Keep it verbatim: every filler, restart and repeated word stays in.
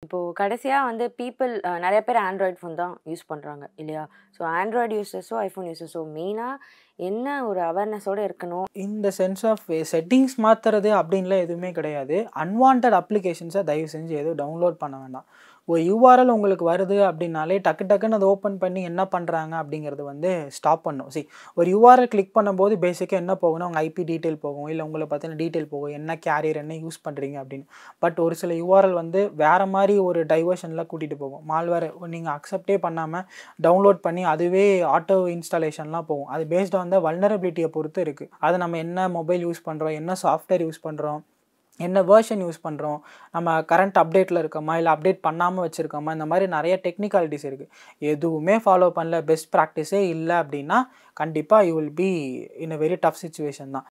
இப்போ கடைசியா வந்து பீப்பிள் அ நெறைய பேர் ஆண்ட்ராய்ட் ஃபோன் தான் யூஸ் பண்றாங்க இல்லையா? ஸோ ஆண்ட்ராய்டு யூசர்ஸோ, ஐஃபோன் யூசர்ஸோ மெயினா என்ன ஒரு அவேர்னஸோட இருக்கணும்? இந்த சென்ஸ் ஆஃப் செட்டிங்ஸ் மாத்துறது அப்படின்லாம் எதுவுமே கிடையாது. அன்வான்டட் அப்ளிகேஷன்ஸை தயவு செஞ்சு எதுவும் டவுன்லோட் பண்ண வேண்டாம். ஒரு யூஆர்எல் உங்களுக்கு வருது அப்படின்னாலே டக்கு டக்குன்னு அதை ஓப்பன் பண்ணி என்ன பண்ணுறாங்க அப்படிங்கிறது வந்து ஸ்டாப் பண்ணும். சி ஒரு யூஆர்எல் கிளிக் பண்ணும்போது பேசிக்காக என்ன போகும்னா உங்கள் ஐபி டீட்டெயில் போகும், இல்லை உங்களை பற்றின டீட்டெயில் போகும், என்ன கேரியர் என்ன யூஸ் பண்ணுறீங்க அப்படின்னு. பட் ஒரு சில யூஆர்எல் வந்து வேறு மாதிரி ஒரு டைவர்ஷனில் கூட்டிகிட்டு போகும். மால்வேர் நீங்கள் அக்செப்டே பண்ணாமல் டவுன்லோட் பண்ணி அதுவே ஆட்டோ இன்ஸ்டாலேஷன்லாம் போகும். அது பேஸ்ட் ஆன் த வல்னரபிலிட்டியை பொறுத்து இருக்குது. அதை நம்ம என்ன மொபைல் யூஸ் பண்ணுறோம், என்ன சாஃப்ட்வேர் யூஸ் பண்ணுறோம், என்ன வேர்ஷன் யூஸ் பண்ணுறோம், நம்ம கரண்ட் அப்டேட்டில் இருக்கோமா இல்லை அப்டேட் பண்ணாமல் வச்சுருக்கோமா, இந்த மாதிரி நிறைய டெக்னிக்காலிட்டிஸ் இருக்குது. எதுவுமே ஃபாலோ பண்ணல, பெஸ்ட் ப்ராக்டிஸே இல்லை அப்படின்னா கண்டிப்பாக you will be in a very tough situation தான்.